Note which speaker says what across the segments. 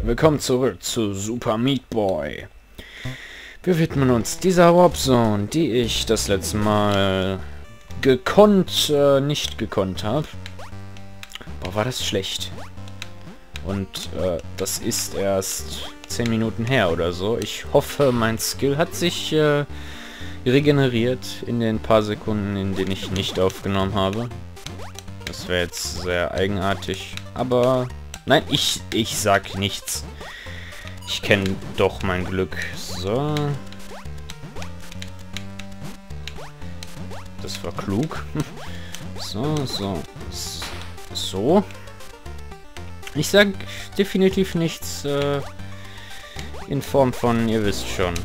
Speaker 1: willkommen zurück zu Super Meat Boy. Wir widmen uns dieser Warp-Zone, die ich das letzte Mal nicht gekonnt habe. Boah, war das schlecht. Und das ist erst 10 Minuten her oder so. Ich hoffe, mein Skill hat sich regeneriert in den paar Sekunden, in denen ich nicht aufgenommen habe. Das wäre jetzt sehr eigenartig, aber nein, ich sag nichts. Ich kenne doch mein Glück. So. Das war klug. So. Ich sag definitiv nichts in Form von, ihr wisst schon.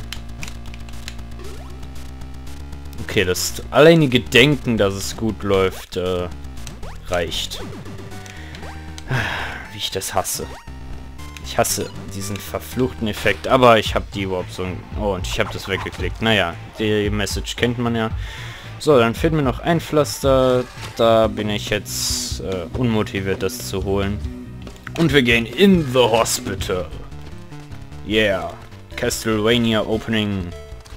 Speaker 1: Okay, das alleinige Denken, dass es gut läuft, reicht. Wie ich das hasse. Ich hasse diesen verfluchten Effekt, aber ich habe die Warp-Zone... Oh, und ich habe das weggeklickt. Naja, die Message kennt man ja. So, dann fehlt mir noch ein Pflaster. Da bin ich jetzt unmotiviert, das zu holen. Und wir gehen in the Hospital. Yeah. Castlevania Opening.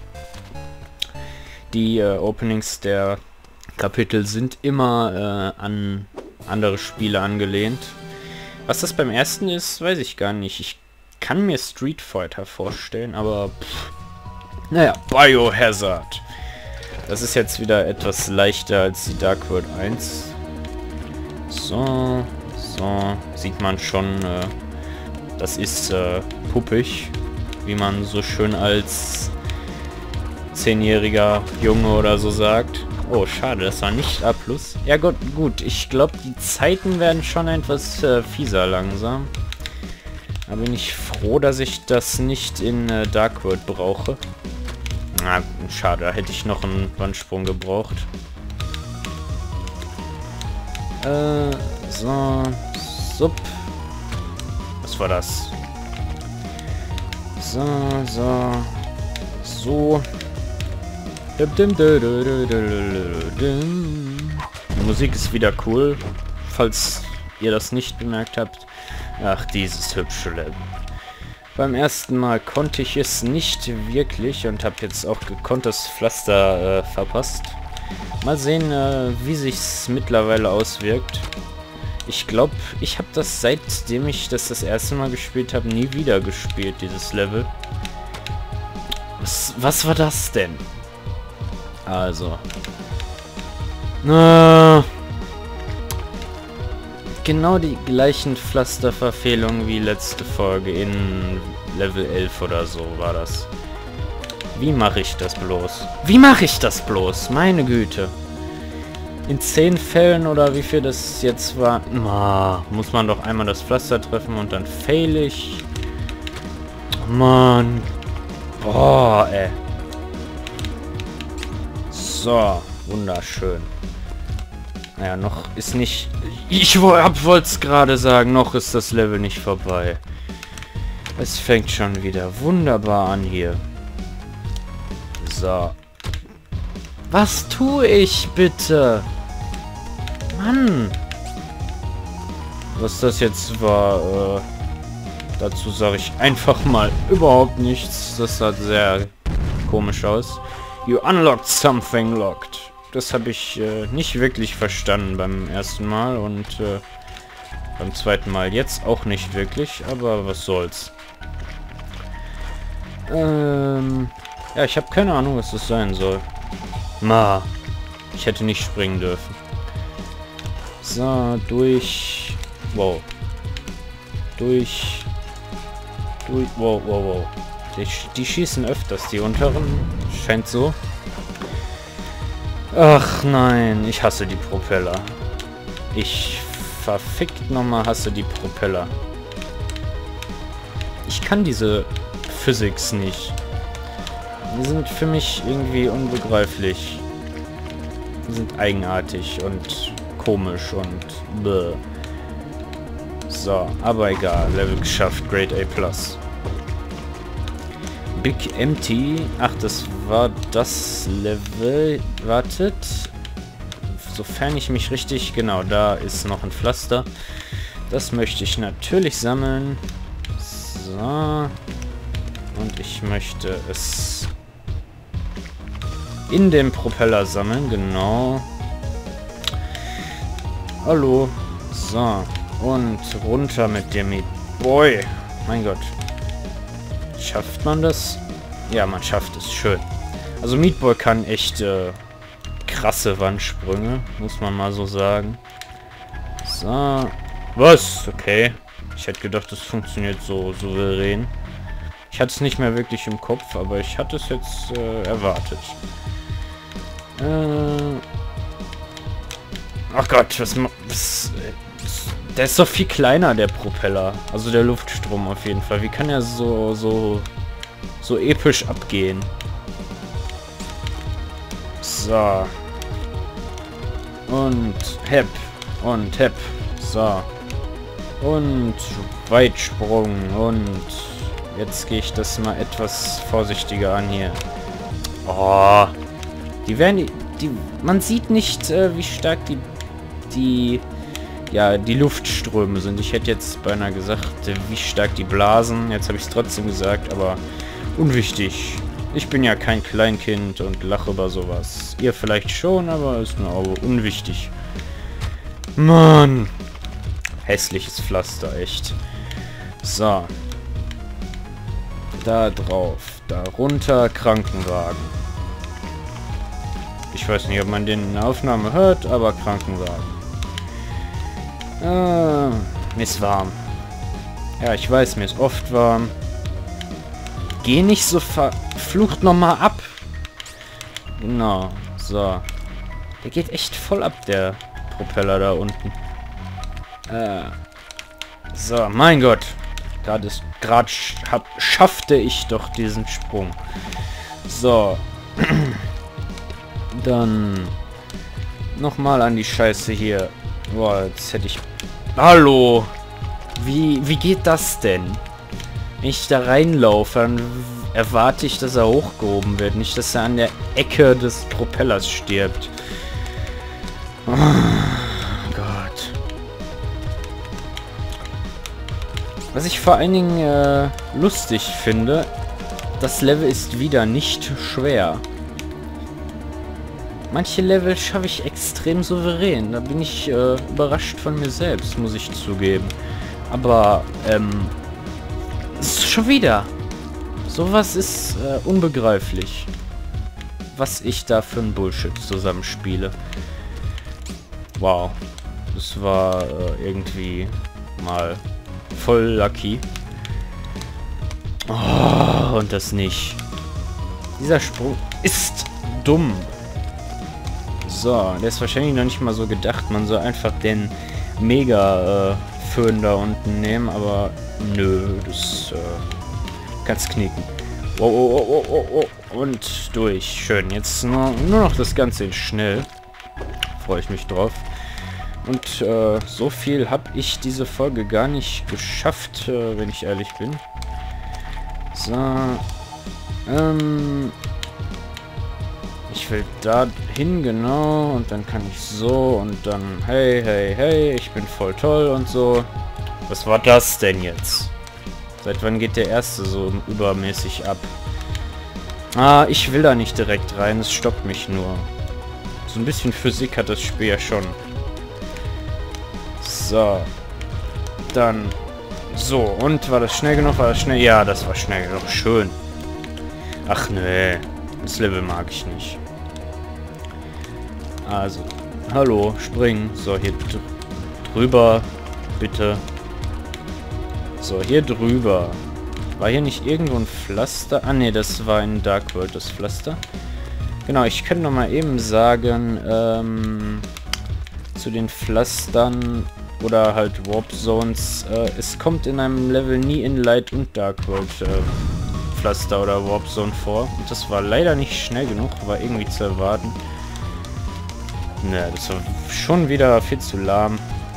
Speaker 1: Die Openings der Kapitel sind immer an andere Spiele angelehnt. Was das beim ersten ist, weiß ich gar nicht. Ich kann mir Street Fighter vorstellen, aber naja, Biohazard. Das ist jetzt wieder etwas leichter als die Dark World 1. So, sieht man schon, das ist puppig, wie man so schön als 10-jähriger Junge oder so sagt. Oh, schade, das war nicht A+. Ja gut, ich glaube, die Zeiten werden schon etwas fieser langsam. Da bin ich froh, dass ich das nicht in Dark World brauche. Na, schade, da hätte ich noch einen Wandsprung gebraucht. Sup. Was war das? So. Die Musik ist wieder cool, falls ihr das nicht bemerkt habt. Ach, dieses hübsche Level. Beim ersten Mal konnte ich es nicht wirklich und habe jetzt auch gekonnt das Pflaster verpasst. Mal sehen, wie sich's mittlerweile auswirkt. Ich glaube, ich habe das, seitdem ich das erste Mal gespielt habe, nie wieder gespielt, dieses Level. Was war das denn? Also. Genau die gleichen Pflasterverfehlungen wie letzte Folge in Level 11 oder so war das. Wie mache ich das bloß? Meine Güte. In 10 Fällen oder wie viel das jetzt war, muss man doch einmal das Pflaster treffen und dann fail ich. Mann. Oh, ey. So, wunderschön. Naja, noch ist nicht... Ich wollte es gerade sagen, noch ist das Level nicht vorbei. Es fängt schon wieder wunderbar an hier. So. Was tue ich bitte? Mann. Was das jetzt war, dazu sage ich einfach mal überhaupt nichts. Das sah sehr komisch aus. You unlocked something locked. Das habe ich nicht wirklich verstanden beim ersten Mal und beim zweiten Mal jetzt auch nicht wirklich, aber was soll's. Ja, ich habe keine Ahnung, was das sein soll. Ich hätte nicht springen dürfen. So, durch... Wow. Wow. Die schießen öfters, die unteren. Scheint so. Ach nein, ich hasse die Propeller. Ich verfickt nochmal hasse die Propeller. Ich kann diese Physics nicht. Die sind für mich irgendwie unbegreiflich. Die sind eigenartig und komisch und bäh. So, aber egal. Level geschafft. Grade A+. Big Empty. Ach, das war das Level. Wartet. Sofern ich mich richtig... Genau, da ist noch ein Pflaster. Das möchte ich natürlich sammeln. So. Und ich möchte es in dem Propeller sammeln, genau. Hallo. So. Und runter mit dem Meat Boy. Mein Gott. Schafft man das? Ja, man schafft es. Schön. Also Meat Boy kann echt krasse Wandsprünge, muss man mal so sagen. So. Was? Okay. Ich hätte gedacht, das funktioniert so souverän. Ich hatte es nicht mehr wirklich im Kopf, aber ich hatte es jetzt erwartet. Ach Gott, was der ist doch viel kleiner, der Propeller. Also der Luftstrom auf jeden Fall. Wie kann er so episch abgehen? So. Und Hepp. Und Hepp. So. Und Weitsprung. Und jetzt gehe ich das mal etwas vorsichtiger an hier. Oh. Die werden... man sieht nicht, wie stark die Luftströme sind. Ich hätte jetzt beinahe gesagt, wie stark die blasen. Jetzt habe ich es trotzdem gesagt, aber unwichtig. Ich bin ja kein Kleinkind und lache über sowas. Ihr vielleicht schon, aber ist mir auch unwichtig. Mann. Hässliches Pflaster, echt. So. Da drauf. Da runter, Krankenwagen. Ich weiß nicht, ob man den in der Aufnahme hört, aber Krankenwagen. Mir ist warm. Ja, ich weiß, mir ist oft warm. Geh nicht so verflucht nochmal ab. Genau, so. Der geht echt voll ab, der Propeller da unten. So, mein Gott. Gerade schaffte ich doch diesen Sprung. So. Dann nochmal an die Scheiße hier. Boah, jetzt hätte ich... Hallo! Wie geht das denn? Wenn ich da reinlaufe, dann erwarte ich, dass er hochgehoben wird. Nicht, dass er an der Ecke des Propellers stirbt. Oh Gott. Was ich vor allen Dingen lustig finde, das Level ist wieder nicht schwer. Manche Level schaffe ich extrem souverän. Da bin ich überrascht von mir selbst, muss ich zugeben. Aber, schon wieder. Sowas ist unbegreiflich. Was ich da für ein Bullshit zusammenspiele. Wow. Das war irgendwie mal voll lucky. Oh, und das nicht. Dieser Sprung ist dumm. So, der ist wahrscheinlich noch nicht mal so gedacht. Man soll einfach den Mega-Föhn da unten nehmen, aber nö, das kannst knicken. Oh, oh, oh, oh, oh, und durch. Schön. Jetzt nur noch das Ganze in schnell. Freue ich mich drauf. Und so viel habe ich diese Folge gar nicht geschafft, wenn ich ehrlich bin. So. Ich will da hin, genau, und dann kann ich so und dann hey, hey, hey, ich bin voll toll und so. Was war das denn jetzt? Seit wann geht der erste so übermäßig ab? Ah, ich will da nicht direkt rein, es stoppt mich nur. So ein bisschen Physik hat das Spiel ja schon. So. Dann so, und war das schnell genug? War das schnell? Ja, das war schnell genug. Schön. Ach nee, das Level mag ich nicht. Also, hallo, springen. So, hier drüber, bitte. So, hier drüber. War hier nicht irgendwo ein Pflaster? Ah, ne, das war in Dark World, das Pflaster. Genau, ich könnte noch mal eben sagen, zu den Pflastern oder halt Warp Zones. Es kommt in einem Level nie in Light und Dark World Pflaster oder Warp Zone vor. Und das war leider nicht schnell genug, war irgendwie zu erwarten. Ne, das war schon wieder viel zu lahm.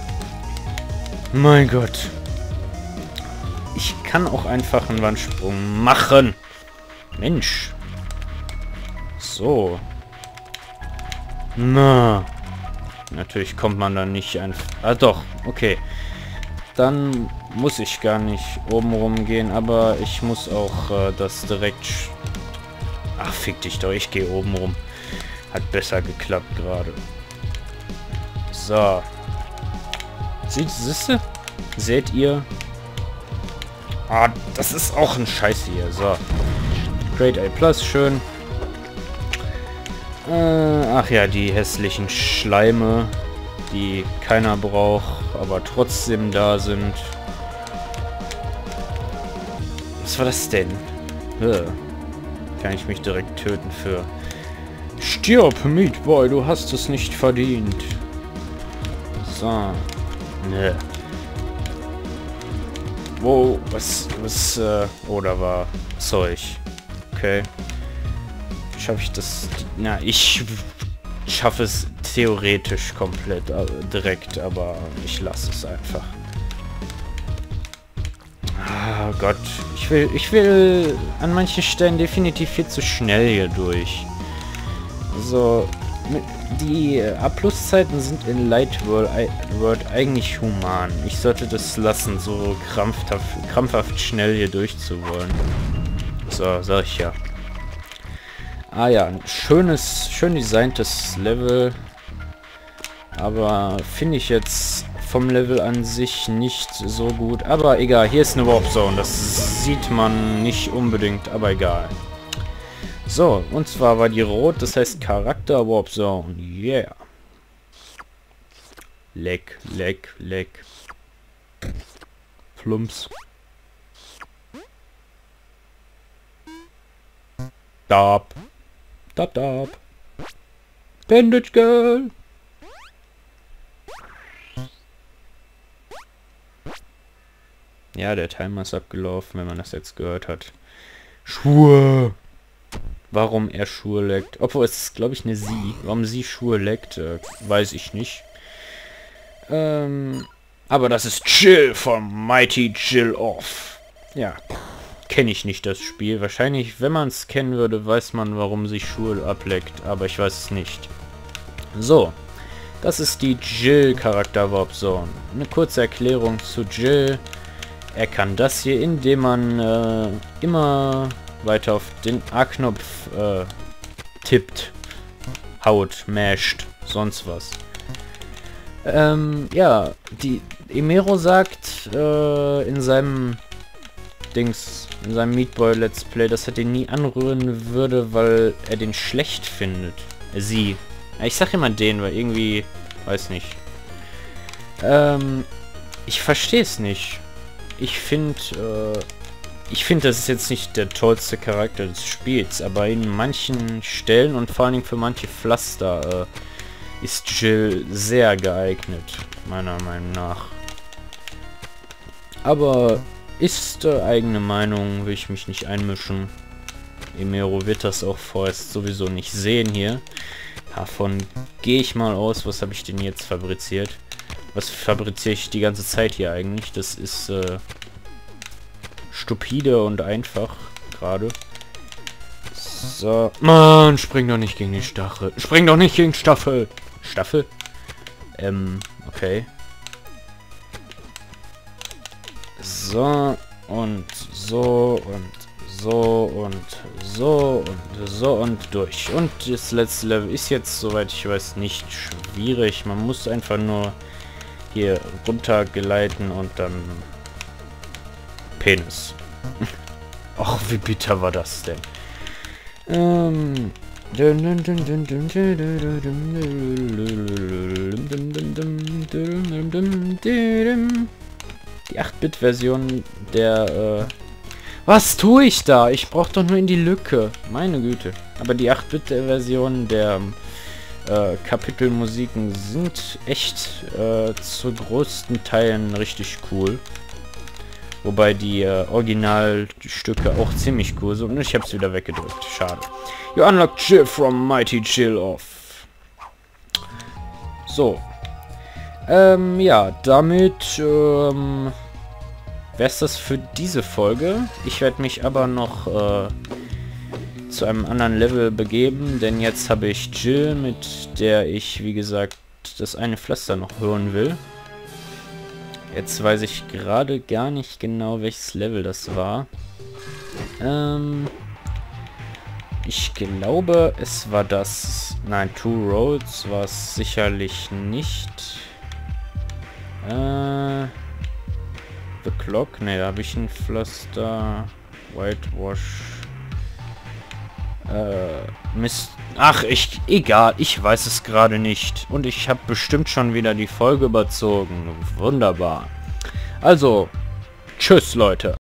Speaker 1: Mein Gott. Ich kann auch einfach einen Wandsprung machen. Mensch. So. Na. Natürlich kommt man dann nicht einfach... Ah, doch. Okay. Dann muss ich gar nicht oben rumgehen, aber ich muss auch das direkt... Ach, fick dich doch, ich gehe oben rum. Hat besser geklappt gerade. So. Siehste? Seht ihr? Ah, das ist auch ein Scheiß hier. So. Grade A+, schön. Ach ja, die hässlichen Schleime, die keiner braucht, aber trotzdem da sind. Was war das denn? Kann ich mich direkt töten für... Stirb, Meatboy, du hast es nicht verdient. So. Ne. Wow, oh, da war Zeug. Okay. Schaffe ich das... Na, ich schaffe es theoretisch komplett direkt, aber ich lasse es einfach. Ah Gott, ich will an manchen Stellen definitiv viel zu schnell hier durch. So, die A+-Zeiten sind in Light World eigentlich human. Ich sollte das lassen, so krampfhaft schnell hier durchzuwollen. So, sag ich ja. Ah ja, ein schön designtes Level. Aber finde ich jetzt vom Level an sich nicht so gut. Aber egal, hier ist eine Warp Zone. Das sieht man nicht unbedingt, aber egal. So, und zwar war die rot, das heißt Charakter Warp Zone. Yeah. Leck. Plumps. Dab. Bandage Girl. Ja, der Timer ist abgelaufen, wenn man das jetzt gehört hat. Schuhe. Warum er Schuhe leckt. Obwohl, es ist, glaube ich, eine Sie. Warum sie Schuhe leckt, weiß ich nicht. Aber das ist Jill von Mighty Jill Off. Ja, kenne ich nicht das Spiel. Wahrscheinlich, wenn man es kennen würde, weiß man, warum sie Schuhe ableckt. Aber ich weiß es nicht. So, das ist die Jill Charakter Warp Zone. Eine kurze Erklärung zu Jill. Er kann das hier, indem man immer weiter auf den A-Knopf tippt, haut, masht, sonst was. Ja, die Emero sagt in seinem Meatboy Let's Play, dass er den nie anrühren würde, weil er den schlecht findet. Sie. Ich sag immer den, weil irgendwie, weiß nicht. Ich verstehe es nicht. Ich finde, das ist jetzt nicht der tollste Charakter des Spiels, aber in manchen Stellen und vor allen Dingen für manche Pflaster ist Jill sehr geeignet, meiner Meinung nach. Aber ist eigene Meinung, will ich mich nicht einmischen. Emero wird das auch vorerst sowieso nicht sehen hier. Davon gehe ich mal aus. Was habe ich denn jetzt fabriziert? Was fabriziere ich die ganze Zeit hier eigentlich? Das ist stupide und einfach gerade. So. Mann, spring doch nicht gegen die Stachel. Spring doch nicht gegen Staffel. Staffel? Okay. So und so und so und so und so und durch. Und das letzte Level ist jetzt, soweit ich weiß, nicht schwierig. Man muss einfach nur hier runter geleiten und dann Penis. Ach, wie bitter war das denn? Die 8-Bit-Version der, was tue ich da? Ich brauche doch nur in die Lücke. Meine Güte. Aber die 8-Bit-Version der Kapitelmusiken sind echt zu größten Teilen richtig cool. Wobei die Originalstücke auch ziemlich cool sind. Und ich habe es wieder weggedrückt. Schade. You unlock Jill from Mighty Jill Off. So. Ja, damit wäre es das für diese Folge. Ich werde mich aber noch zu einem anderen Level begeben, denn jetzt habe ich Jill, mit der ich, wie gesagt, das eine Pflaster noch hören will. Jetzt weiß ich gerade gar nicht genau, welches Level das war. Ich glaube, es war das... Nein, Two Roads war es sicherlich nicht. The Clock? Ne, da habe ich ein Pflaster. Whitewash. Mist. Ach, egal, ich weiß es gerade nicht. Und ich habe bestimmt schon wieder die Folge überzogen. Wunderbar. Also, tschüss, Leute.